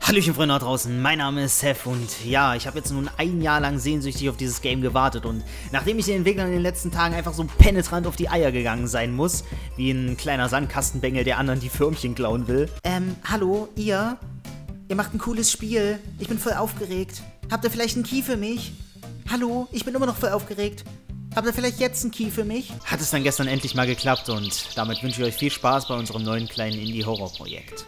Hallöchen Freunde da draußen, mein Name ist Seth und ja, ich habe jetzt nun ein Jahr lang sehnsüchtig auf dieses Game gewartet und nachdem ich den Entwicklern in den letzten Tagen einfach so penetrant auf die Eier gegangen sein muss, wie ein kleiner Sandkastenbengel, der anderen die Förmchen klauen will. Hallo, ihr macht ein cooles Spiel, ich bin voll aufgeregt. Habt ihr vielleicht einen Key für mich? Hallo, ich bin immer noch voll aufgeregt. Habt ihr vielleicht jetzt einen Key für mich? Hat es dann gestern endlich mal geklappt und damit wünsche ich euch viel Spaß bei unserem neuen kleinen Indie-Horror-Projekt.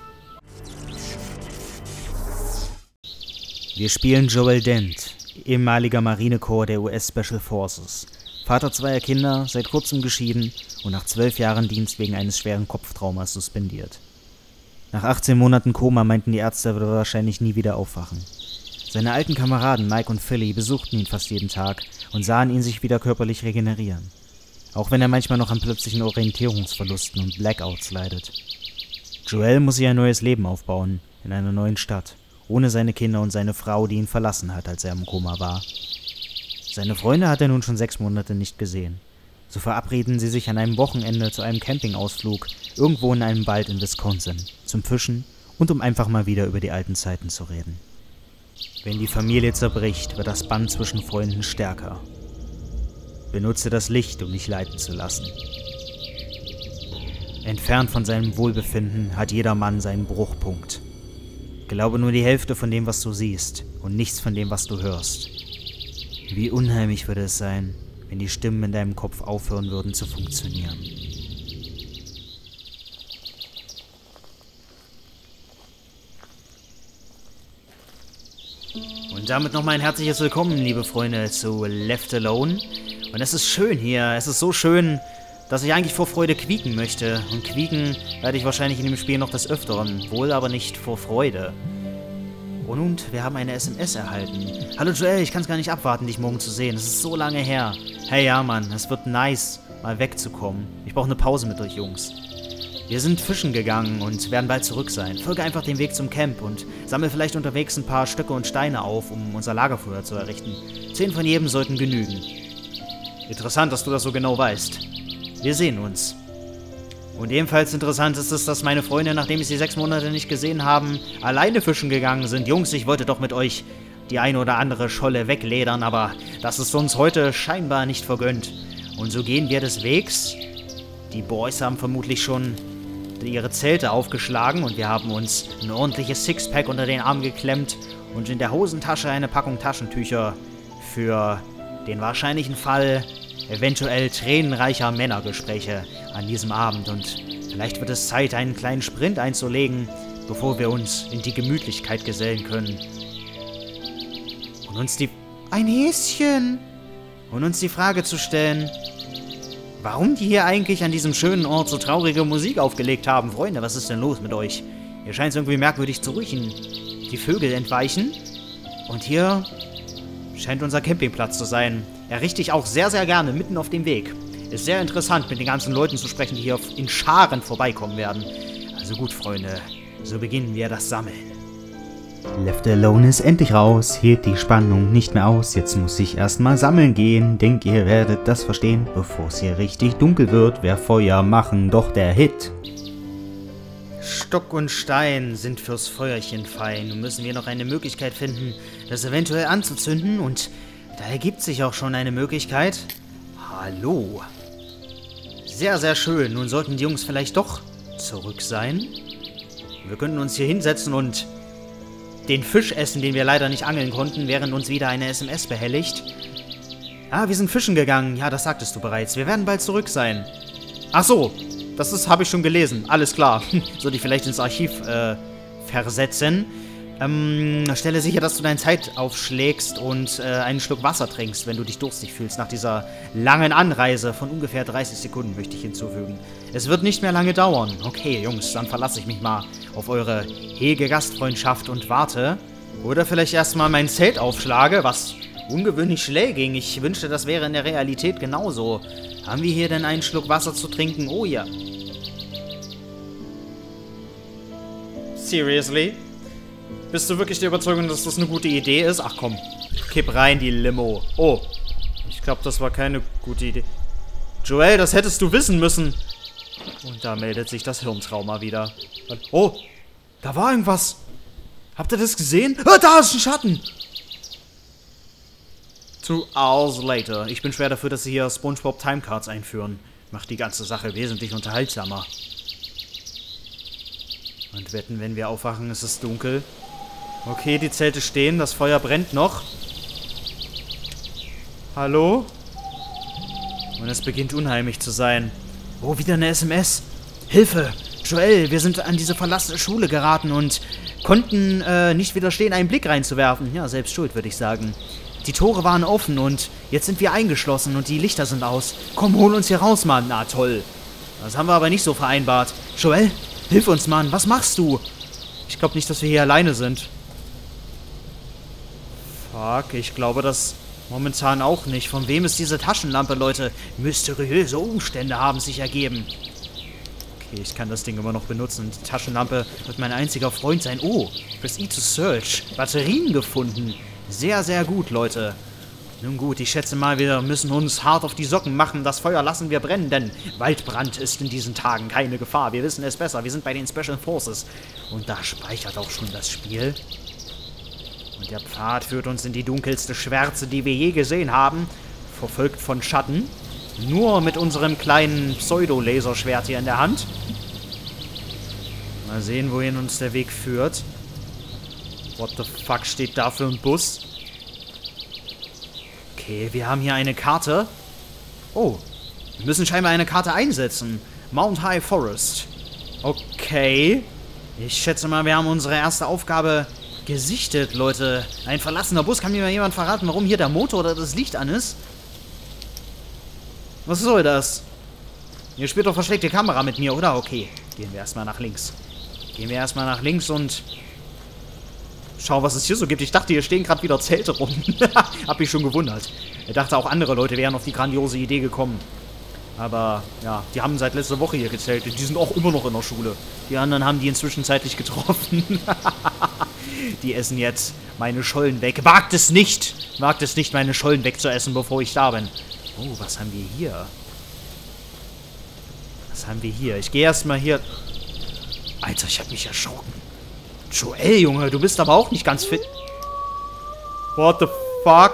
Wir spielen Joel Dent, ehemaliger Marinekorps der US Special Forces, Vater zweier Kinder, seit kurzem geschieden und nach 12 Jahren Dienst wegen eines schweren Kopftraumas suspendiert. Nach 18 Monaten Koma meinten die Ärzte, er würde wahrscheinlich nie wieder aufwachen. Seine alten Kameraden Mike und Philly besuchten ihn fast jeden Tag und sahen ihn sich wieder körperlich regenerieren. Auch wenn er manchmal noch an plötzlichen Orientierungsverlusten und Blackouts leidet. Joel muss sich ein neues Leben aufbauen, in einer neuen Stadt. Ohne seine Kinder und seine Frau, die ihn verlassen hat, als er im Koma war. Seine Freunde hat er nun schon 6 Monate nicht gesehen. So verabreden sie sich an einem Wochenende zu einem Campingausflug irgendwo in einem Wald in Wisconsin, zum Fischen und um einfach mal wieder über die alten Zeiten zu reden. Wenn die Familie zerbricht, wird das Band zwischen Freunden stärker. Benutze das Licht, um dich leiten zu lassen. Entfernt von seinem Wohlbefinden hat jeder Mann seinen Bruchpunkt. Glaube nur die Hälfte von dem, was du siehst, und nichts von dem, was du hörst. Wie unheimlich würde es sein, wenn die Stimmen in deinem Kopf aufhören würden zu funktionieren. Und damit nochmal ein herzliches Willkommen, liebe Freunde, zu Left Alone. Und es ist schön hier, es ist so schön, dass ich eigentlich vor Freude quieken möchte. Und quieken werde ich wahrscheinlich in dem Spiel noch des Öfteren, wohl aber nicht vor Freude. Und wir haben eine SMS erhalten. Hallo Joel, ich kann es gar nicht abwarten, dich morgen zu sehen. Es ist so lange her. Hey ja Mann, es wird nice, mal wegzukommen. Ich brauche eine Pause mit euch Jungs. Wir sind fischen gegangen und werden bald zurück sein. Folge einfach den Weg zum Camp und sammle vielleicht unterwegs ein paar Stöcke und Steine auf, um unser Lagerfeuer zu errichten. 10 von jedem sollten genügen. Interessant, dass du das so genau weißt. Wir sehen uns. Und ebenfalls interessant ist es, dass meine Freunde, nachdem ich sie 6 Monate nicht gesehen haben, alleine fischen gegangen sind. Jungs, ich wollte doch mit euch die eine oder andere Scholle wegledern, aber das ist uns heute scheinbar nicht vergönnt. Und so gehen wir des Wegs. Die Boys haben vermutlich schon ihre Zelte aufgeschlagen und wir haben uns ein ordentliches Sixpack unter den Arm geklemmt und in der Hosentasche eine Packung Taschentücher für den wahrscheinlichen Fall eventuell tränenreicher Männergespräche an diesem Abend und vielleicht wird es Zeit, einen kleinen Sprint einzulegen, bevor wir uns in die Gemütlichkeit gesellen können. Und uns ein Häschen! Und uns die Frage zu stellen, warum die hier eigentlich an diesem schönen Ort so traurige Musik aufgelegt haben. Freunde, was ist denn los mit euch? Ihr scheint es irgendwie merkwürdig zu riechen. Die Vögel entweichen und hier scheint unser Campingplatz zu sein. Errichte ich auch sehr, sehr gerne mitten auf dem Weg. Ist sehr interessant, mit den ganzen Leuten zu sprechen, die hier in Scharen vorbeikommen werden. Also gut, Freunde, so beginnen wir das Sammeln. Left Alone ist endlich raus, hielt die Spannung nicht mehr aus. Jetzt muss ich erstmal sammeln gehen. Denk, ihr werdet das verstehen, bevor es hier richtig dunkel wird. Wer Feuer machen, doch der Hit. Stock und Stein sind fürs Feuerchen fein. Nun müssen wir noch eine Möglichkeit finden, das eventuell anzuzünden. Und da ergibt sich auch schon eine Möglichkeit. Hallo. Sehr, sehr schön. Nun sollten die Jungs vielleicht doch zurück sein. Wir könnten uns hier hinsetzen und den Fisch essen, den wir leider nicht angeln konnten, während uns wieder eine SMS behelligt. Ah, wir sind fischen gegangen. Ja, das sagtest du bereits. Wir werden bald zurück sein. Ach so, habe ich schon gelesen. Alles klar. Sollte ich vielleicht ins Archiv versetzen. Stelle sicher, dass du deine Zeit aufschlägst und einen Schluck Wasser trinkst, wenn du dich durstig fühlst. Nach dieser langen Anreise von ungefähr 30 Sekunden möchte ich hinzufügen. Es wird nicht mehr lange dauern. Okay, Jungs, dann verlasse ich mich mal auf eure hege Gastfreundschaft und warte. Oder vielleicht erstmal mein Zelt aufschlage, was ungewöhnlich schnell ging. Ich wünschte, das wäre in der Realität genauso. Haben wir hier denn einen Schluck Wasser zu trinken? Oh ja. Seriously? Bist du wirklich der Überzeugung, dass das eine gute Idee ist? Ach komm, kipp rein die Limo. Oh, ich glaube, das war keine gute Idee. Joel, das hättest du wissen müssen. Und da meldet sich das Hirntrauma wieder. Oh, da war irgendwas. Habt ihr das gesehen? Ah, da ist ein Schatten! 2 hours later. Ich bin schwer dafür, dass sie hier SpongeBob Timecards einführen. Macht die ganze Sache wesentlich unterhaltsamer. Und wetten, wenn wir aufwachen, ist es dunkel. Okay, die Zelte stehen, das Feuer brennt noch. Hallo? Und es beginnt unheimlich zu sein. Oh, wieder eine SMS. Hilfe! Joel, wir sind an diese verlassene Schule geraten und konnten nicht widerstehen, einen Blick reinzuwerfen. Ja, selbst schuld, würde ich sagen. Die Tore waren offen und jetzt sind wir eingeschlossen und die Lichter sind aus. Komm, hol uns hier raus, Mann. Na, toll. Das haben wir aber nicht so vereinbart. Joel, hilf uns, Mann. Was machst du? Ich glaube nicht, dass wir hier alleine sind. Fuck, ich glaube das momentan auch nicht. Von wem ist diese Taschenlampe, Leute? Mysteriöse Umstände haben sich ergeben. Okay, ich kann das Ding immer noch benutzen. Die Taschenlampe wird mein einziger Freund sein. Oh, press E to search. Batterien gefunden. Sehr, sehr gut, Leute. Nun gut, ich schätze mal, wir müssen uns hart auf die Socken machen. Das Feuer lassen wir brennen, denn Waldbrand ist in diesen Tagen keine Gefahr. Wir wissen es besser. Wir sind bei den Special Forces. Und da speichert auch schon das Spiel. Und der Pfad führt uns in die dunkelste Schwärze, die wir je gesehen haben. Verfolgt von Schatten. Nur mit unserem kleinen Pseudo-Laserschwert hier in der Hand. Mal sehen, wohin uns der Weg führt. What the fuck steht da für ein Bus? Okay, wir haben hier eine Karte. Oh, wir müssen scheinbar eine Karte einsetzen. Mount High Forest. Okay. Ich schätze mal, wir haben unsere erste Aufgabe gesichtet, Leute. Ein verlassener Bus. Kann mir mal jemand verraten, warum hier der Motor oder das Licht an ist? Was soll das? Ihr spielt doch versteckte Kamera mit mir, oder? Okay, gehen wir erstmal nach links. Gehen wir erstmal nach links und schauen, was es hier so gibt. Ich dachte, hier stehen gerade wieder Zelte rum. Hab mich schon gewundert. Ich dachte, auch andere Leute wären auf die grandiose Idee gekommen. Aber, ja, die haben seit letzter Woche hier gezeltet. Die sind auch immer noch in der Schule. Die anderen haben die inzwischen zeitlich getroffen. Die essen jetzt meine Schollen weg. Wagt es nicht, meine Schollen wegzuessen, bevor ich da bin. Oh, was haben wir hier? Was haben wir hier? Ich gehe erstmal hier. Alter, ich habe mich erschrocken. Joel, Junge, du bist aber auch nicht ganz fit. What the fuck?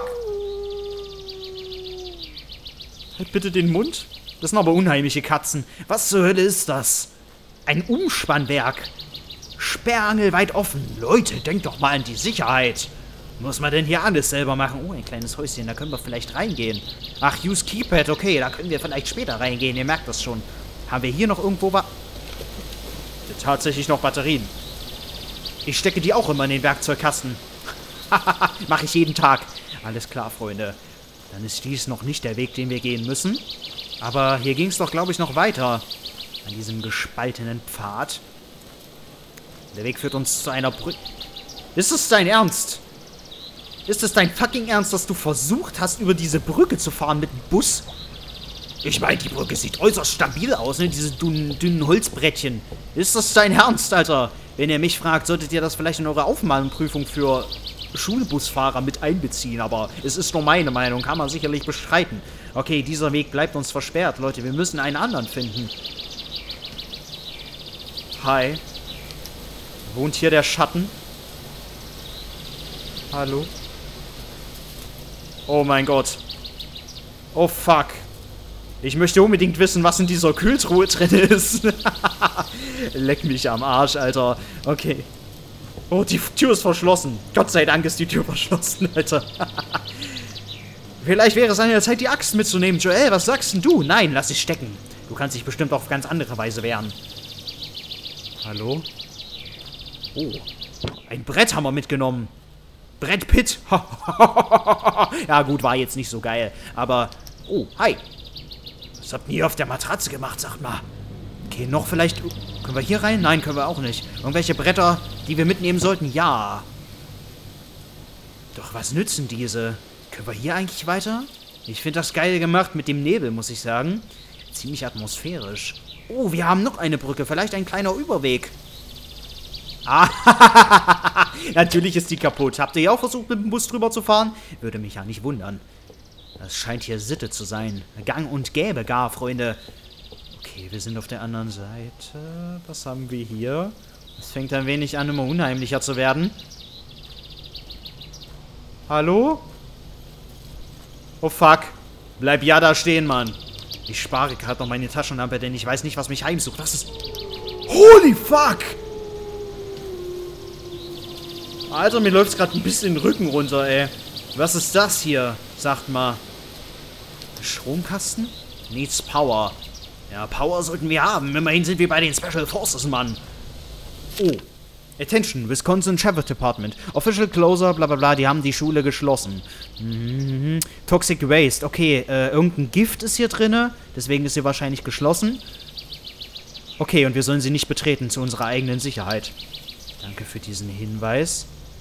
Halt bitte den Mund. Das sind aber unheimliche Katzen. Was zur Hölle ist das? Ein Umspannwerk. Sperrangelweit offen. Leute, denkt doch mal an die Sicherheit. Muss man denn hier alles selber machen? Oh, ein kleines Häuschen, da können wir vielleicht reingehen. Ach, use Keypad, okay, da können wir vielleicht später reingehen. Ihr merkt das schon. Haben wir hier noch irgendwo tatsächlich noch Batterien? Ich stecke die auch immer in den Werkzeugkasten. Mache ich jeden Tag. Alles klar, Freunde. Dann ist dies noch nicht der Weg, den wir gehen müssen. Aber hier ging es doch, glaube ich, noch weiter. An diesem gespaltenen Pfad. Der Weg führt uns zu einer Brücke. Ist es dein Ernst? Ist es dein fucking Ernst, dass du versucht hast, über diese Brücke zu fahren mit dem Bus? Ich meine, die Brücke sieht äußerst stabil aus, ne? Diese dünnen Holzbrettchen. Ist das dein Ernst, Alter? Wenn ihr mich fragt, solltet ihr das vielleicht in eure Aufnahmeprüfung für Schulbusfahrer mit einbeziehen. Aber es ist nur meine Meinung, kann man sicherlich bestreiten. Okay, dieser Weg bleibt uns versperrt, Leute. Wir müssen einen anderen finden. Hi. Wohnt hier der Schatten? Hallo? Oh mein Gott. Oh fuck. Ich möchte unbedingt wissen, was in dieser Kühltruhe drin ist. Leck mich am Arsch, Alter. Okay. Oh, die Tür ist verschlossen. Gott sei Dank ist die Tür verschlossen, Alter. Vielleicht wäre es an der Zeit, die Axt mitzunehmen. Joel, was sagst denn du? Nein, lass sie stecken. Du kannst dich bestimmt auf ganz andere Weise wehren. Hallo? Oh. Ein Brett haben wir mitgenommen. Brett Pitt. Ja gut, war jetzt nicht so geil. Aber, oh, hi. Was habt ihr auf der Matratze gemacht, sagt mal. Okay, noch vielleicht... Können wir hier rein? Nein, können wir auch nicht. Irgendwelche Bretter, die wir mitnehmen sollten? Ja. Doch was nützen diese? Können wir hier eigentlich weiter? Ich finde das geil gemacht mit dem Nebel, muss ich sagen. Ziemlich atmosphärisch. Oh, wir haben noch eine Brücke. Vielleicht ein kleiner Überweg. Ah, natürlich ist die kaputt. Habt ihr ja auch versucht, mit dem Bus drüber zu fahren? Würde mich ja nicht wundern. Das scheint hier Sitte zu sein. Gang und Gäbe gar, Freunde. Okay, wir sind auf der anderen Seite. Was haben wir hier? Es fängt ein wenig an, immer unheimlicher zu werden. Hallo? Oh fuck. Bleib ja da stehen, Mann. Ich spare gerade noch meine Taschenlampe, denn ich weiß nicht, was mich heimsucht. Das ist... Holy fuck! Alter, mir läuft's gerade ein bisschen den Rücken runter, ey. Was ist das hier? Sagt mal. Stromkasten? Needs Power. Ja, Power sollten wir haben. Immerhin sind wir bei den Special Forces, Mann. Oh. Attention, Wisconsin Sheriff Department. Official Closer, bla bla bla, die haben die Schule geschlossen. Toxic Waste, okay, irgendein Gift ist hier drinne, deswegen ist sie wahrscheinlich geschlossen. Okay, und wir sollen sie nicht betreten, zu unserer eigenen Sicherheit. Danke für diesen Hinweis.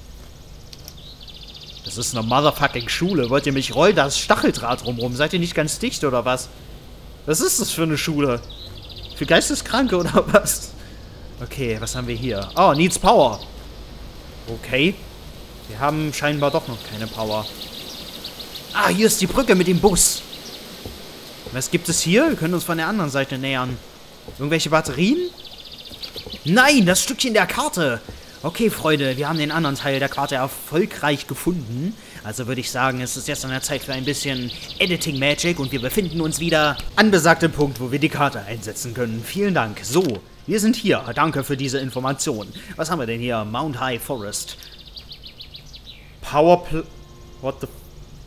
Das ist eine motherfucking Schule. Wollt ihr mich rollen? Da ist Stacheldraht drumrum. Seid ihr nicht ganz dicht, oder was? Was ist das für eine Schule? Für Geisteskranke, oder was? Okay, was haben wir hier? Oh, needs Power. Okay. Wir haben scheinbar doch noch keine Power. Ah, hier ist die Brücke mit dem Bus. Was gibt es hier? Wir können uns von der anderen Seite nähern. Irgendwelche Batterien? Nein, das Stückchen der Karte. Okay, Freunde, wir haben den anderen Teil der Karte erfolgreich gefunden. Also würde ich sagen, es ist jetzt an der Zeit für ein bisschen Editing Magic und wir befinden uns wieder an besagtem Punkt, wo wir die Karte einsetzen können. Vielen Dank. So. Wir sind hier. Danke für diese Information. Was haben wir denn hier? Mount High Forest. What the...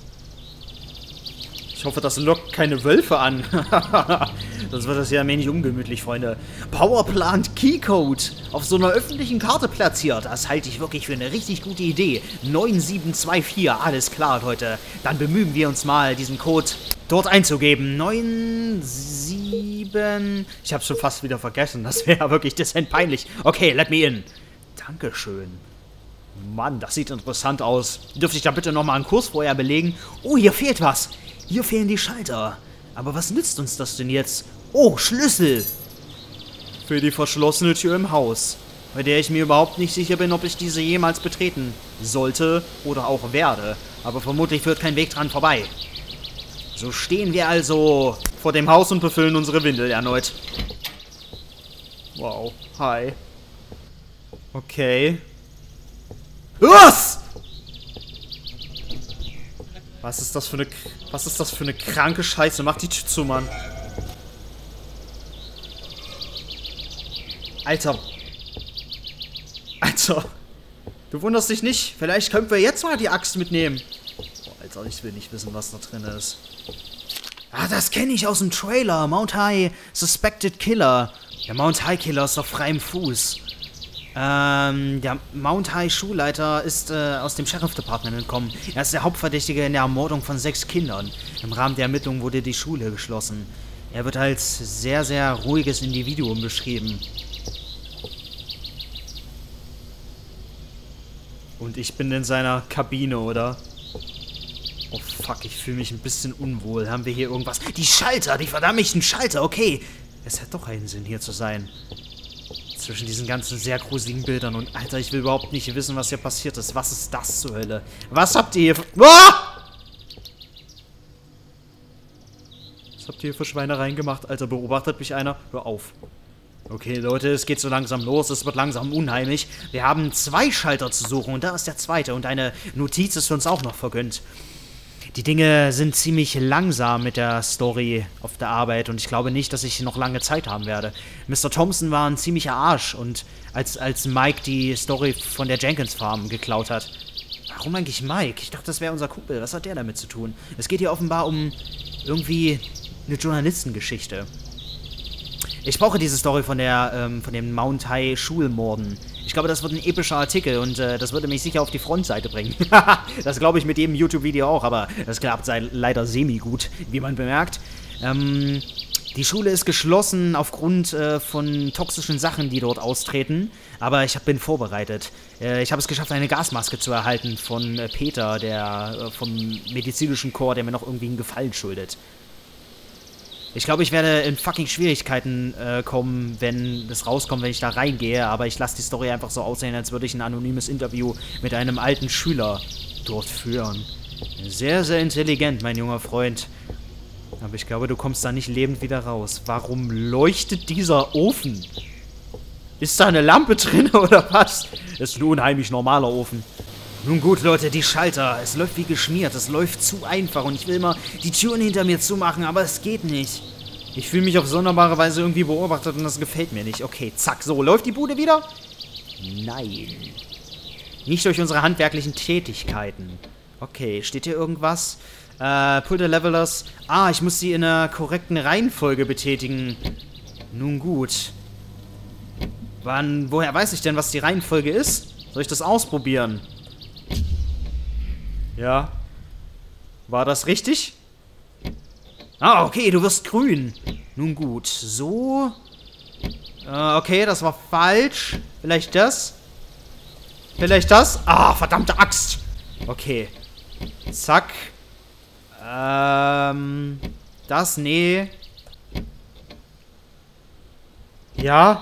Ich hoffe, das lockt keine Wölfe an. Sonst wird das ja ein wenig ungemütlich, Freunde. Powerplant Keycode. Auf so einer öffentlichen Karte platziert. Das halte ich wirklich für eine richtig gute Idee. 9724. Alles klar, Leute. Dann bemühen wir uns mal, diesen Code dort einzugeben. 97... Ich hab's schon fast wieder vergessen. Das wäre wirklich dezent peinlich. Okay, let me in. Dankeschön. Mann, das sieht interessant aus. Dürfte ich da bitte nochmal einen Kurs vorher belegen? Oh, hier fehlt was. Hier fehlen die Schalter. Aber was nützt uns das denn jetzt? Oh, Schlüssel. Für die verschlossene Tür im Haus. Bei der ich mir überhaupt nicht sicher bin, ob ich diese jemals betreten sollte oder auch werde. Aber vermutlich führt kein Weg dran vorbei. So stehen wir also vor dem Haus und befüllen unsere Windel erneut. Wow. Hi. Okay. Was? Was ist das für eine kranke Scheiße? Mach die Tür zu, Mann. Alter. Alter. Du wunderst dich nicht? Vielleicht können wir jetzt mal die Axt mitnehmen. Boah, Alter, ich will nicht wissen, was da drin ist. Ah, das kenne ich aus dem Trailer. Mount High Suspected Killer. Der Mount High Killer ist auf freiem Fuß. Der Mount High Schulleiter ist aus dem Sheriff Department entkommen. Er ist der Hauptverdächtige in der Ermordung von 6 Kindern. Im Rahmen der Ermittlungen wurde die Schule geschlossen. Er wird als sehr, sehr ruhiges Individuum beschrieben. Und ich bin in seiner Kabine, oder? Oh fuck, ich fühle mich ein bisschen unwohl. Haben wir hier irgendwas? Die Schalter, die verdammten Schalter, okay. Es hat doch einen Sinn, hier zu sein. Zwischen diesen ganzen sehr gruseligen Bildern. Und Alter, ich will überhaupt nicht wissen, was hier passiert ist. Was ist das zur Hölle? Was habt ihr hier für... Ah! Was habt ihr hier für Schweinereien gemacht? Alter, beobachtet mich einer? Hör auf. Okay, Leute, es geht so langsam los. Es wird langsam unheimlich. Wir haben 2 Schalter zu suchen. Und da ist der zweite. Und eine Notiz ist uns auch noch vergönnt. Die Dinge sind ziemlich langsam mit der Story auf der Arbeit und ich glaube nicht, dass ich noch lange Zeit haben werde. Mr. Thompson war ein ziemlicher Arsch und als Mike die Story von der Jenkins Farm geklaut hat. Warum eigentlich Mike? Ich dachte, das wäre unser Kumpel. Was hat der damit zu tun? Es geht hier offenbar um irgendwie eine Journalistengeschichte. Ich brauche diese Story von den Mount High Schulmorden. Ich glaube, das wird ein epischer Artikel und das würde mich sicher auf die Frontseite bringen. Das glaube ich mit jedem YouTube-Video auch, aber das klappt leider semi-gut, wie man bemerkt. Die Schule ist geschlossen aufgrund von toxischen Sachen, die dort austreten, aber ich bin vorbereitet. Ich habe es geschafft, eine Gasmaske zu erhalten von Peter, der vom medizinischen Korps, der mir noch irgendwie einen Gefallen schuldet. Ich glaube, ich werde in fucking Schwierigkeiten kommen, wenn das rauskommt, wenn ich da reingehe. Aber ich lasse die Story einfach so aussehen, als würde ich ein anonymes Interview mit einem alten Schüler dort führen. Sehr, sehr intelligent, mein junger Freund. Aber ich glaube, du kommst da nicht lebend wieder raus. Warum leuchtet dieser Ofen? Ist da eine Lampe drin oder was? Das ist ein unheimlich normaler Ofen. Nun gut, Leute, die Schalter. Es läuft wie geschmiert. Es läuft zu einfach. Und ich will immer die Türen hinter mir zumachen, aber es geht nicht. Ich fühle mich auf sonderbare Weise irgendwie beobachtet und das gefällt mir nicht. Okay, zack. So, läuft die Bude wieder? Nein. Nicht durch unsere handwerklichen Tätigkeiten. Okay, steht hier irgendwas? Pull the levelers. Ah, ich muss sie in einer korrekten Reihenfolge betätigen. Nun gut. Woher weiß ich denn, was die Reihenfolge ist? Soll ich das ausprobieren? Ja. War das richtig? Ah, okay, du wirst grün. Nun gut, so. Okay, das war falsch. Vielleicht das? Vielleicht das? Ah, verdammte Axt. Okay. Zack. Das, nee. Ja.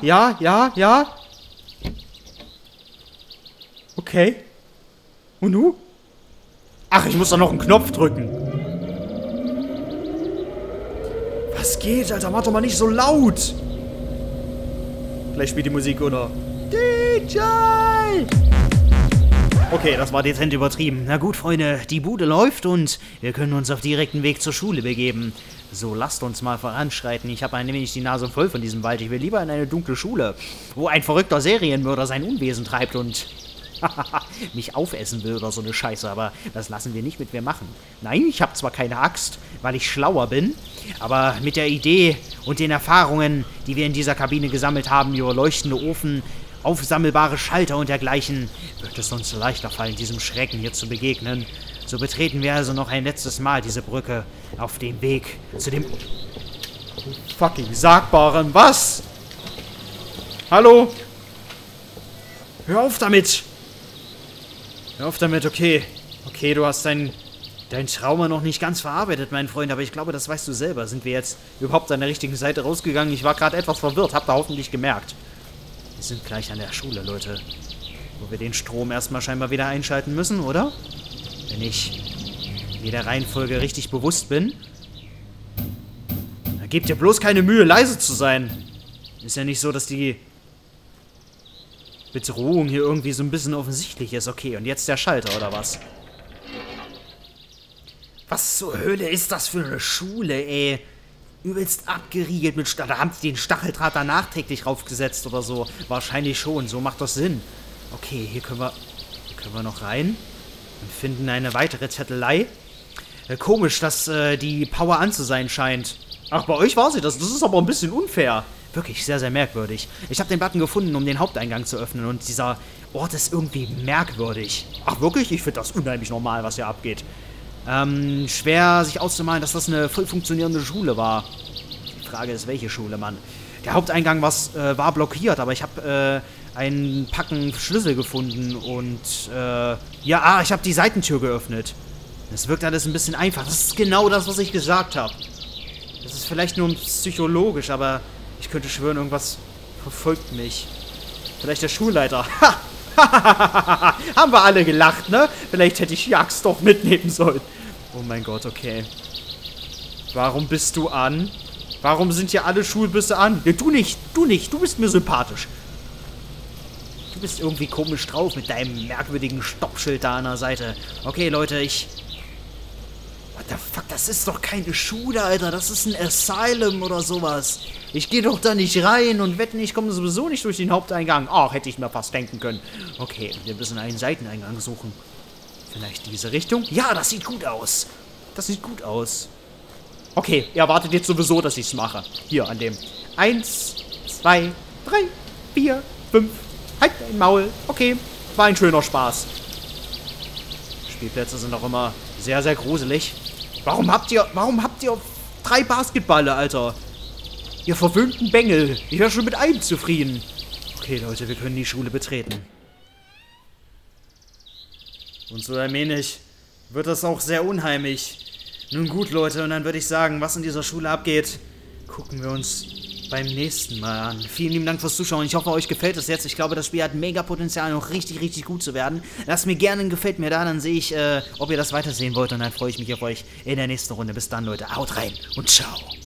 Okay. Und nu? Ach, ich muss doch noch einen Knopf drücken. Was geht, Alter? Mach doch mal nicht so laut. Gleich spielt die Musik, oder? DJ! Okay, das war dezent übertrieben. Na gut, Freunde, die Bude läuft und wir können uns auf direkten Weg zur Schule begeben. So, lasst uns mal voranschreiten. Ich habe ein wenig die Nase voll von diesem Wald. Ich will lieber in eine dunkle Schule, wo ein verrückter Serienmörder sein Unwesen treibt und mich aufessen will oder so eine Scheiße. Aber das lassen wir nicht mit mir machen. Nein, ich habe zwar keine Axt, weil ich schlauer bin, aber mit der Idee und den Erfahrungen, die wir in dieser Kabine gesammelt haben, über leuchtende Ofen, aufsammelbare Schalter und dergleichen, wird es uns leichter fallen, diesem Schrecken hier zu begegnen. So betreten wir also noch ein letztes Mal diese Brücke auf dem Weg zu dem fucking Sagbaren. Was? Hallo? Hör auf damit! Hör auf damit, okay. Okay, du hast dein Trauma noch nicht ganz verarbeitet, mein Freund, aber ich glaube, das weißt du selber. Sind wir jetzt überhaupt an der richtigen Seite rausgegangen? Ich war gerade etwas verwirrt, habt ihr hoffentlich gemerkt. Wir sind gleich an der Schule, Leute. Wo wir den Strom erstmal scheinbar wieder einschalten müssen, oder? Wenn ich mir der Reihenfolge richtig bewusst bin. Da gebt ihr bloß keine Mühe, leise zu sein. Ist ja nicht so, dass die Bedrohung hier irgendwie so ein bisschen offensichtlich ist. Okay, und jetzt der Schalter, oder was? Was zur Hölle ist das für eine Schule, ey? Übelst abgeriegelt mit da haben sie den Stacheldraht da nachträglich raufgesetzt oder so. Wahrscheinlich schon, so macht das Sinn. Okay, hier können wir noch rein und finden eine weitere Zettelei. Komisch, dass die Power an zu sein scheint. Ach, bei euch war sie das. Das ist aber ein bisschen unfair. Wirklich sehr, sehr merkwürdig. Ich habe den Button gefunden, um den Haupteingang zu öffnen und dieser Ort ist irgendwie merkwürdig. Ach, wirklich? Ich finde das unheimlich normal, was hier abgeht. Schwer sich auszumalen, dass das eine voll funktionierende Schule war. Die Frage ist, welche Schule, Mann. Der Haupteingang war blockiert, aber ich habe einen Packen Schlüssel gefunden und ich habe die Seitentür geöffnet. Das wirkt alles ein bisschen einfach. Das ist genau das, was ich gesagt habe. Das ist vielleicht nur psychologisch, aber ich könnte schwören, irgendwas verfolgt mich. Vielleicht der Schulleiter. Ha! Haben wir alle gelacht, ne? Vielleicht hätte ich die Axt doch mitnehmen sollen. Oh mein Gott, okay. Warum bist du an? Warum sind hier alle Schulbusse an? Ja, du nicht, du bist mir sympathisch. Du bist irgendwie komisch drauf mit deinem merkwürdigen Stoppschild da an der Seite. Okay, Leute, What the fuck, das ist doch keine Schule, Alter. Das ist ein Asylum oder sowas. Ich gehe doch da nicht rein und wetten, ich komme sowieso nicht durch den Haupteingang. Ach, hätte ich mir fast denken können. Okay, wir müssen einen Seiteneingang suchen. Vielleicht diese Richtung? Ja, das sieht gut aus. Das sieht gut aus. Okay, ihr erwartet jetzt sowieso, dass ich es mache. Hier, an dem. 1, 2, 3, 4, 5. Halt dein Maul. Okay, war ein schöner Spaß. Spielplätze sind auch immer sehr, sehr gruselig. Warum habt ihr 3 Basketballe, Alter? Ihr verwöhnten Bengel. Ich wäre schon mit einem zufrieden. Okay, Leute, wir können die Schule betreten. Und so allmählich wird das auch sehr unheimlich. Nun gut, Leute, und dann würde ich sagen, was in dieser Schule abgeht, gucken wir uns beim nächsten Mal an. Vielen lieben Dank fürs Zuschauen. Ich hoffe, euch gefällt es jetzt. Ich glaube, das Spiel hat mega Potenzial, noch richtig, richtig gut zu werden. Lasst mir gerne ein Gefällt mir da, dann sehe ich, ob ihr das weitersehen wollt. Und dann freue ich mich auf euch in der nächsten Runde. Bis dann, Leute. Haut rein und ciao.